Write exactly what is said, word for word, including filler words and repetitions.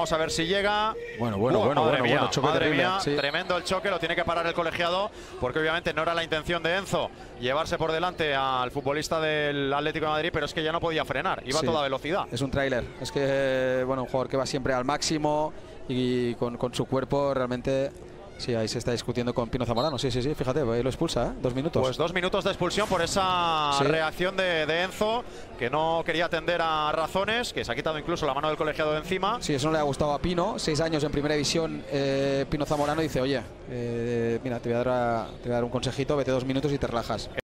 vamos a ver si llega. Bueno, bueno, uh, bueno, madre bueno, mía, bueno, choque madre terrible. mía, Sí. Tremendo el choque, lo tiene que parar el colegiado, porque obviamente no era la intención de Enzo llevarse por delante al futbolista del Atlético de Madrid, pero es que ya no podía frenar, iba Sí. a toda velocidad. Es un tráiler, es que, bueno, un jugador que va siempre al máximo y con, con su cuerpo realmente. Sí, ahí se está discutiendo con Pino Zamorano. Sí, sí, sí, fíjate, ahí lo expulsa, ¿eh? Dos minutos. Pues dos minutos de expulsión por esa sí. reacción de, de Enzo, que no quería atender a razones, que se ha quitado incluso la mano del colegiado de encima. Sí, eso no le ha gustado a Pino. Seis años en primera división, eh, Pino Zamorano dice, oye, eh, mira, te voy, a dar a, te voy a dar un consejito, vete dos minutos y te relajas.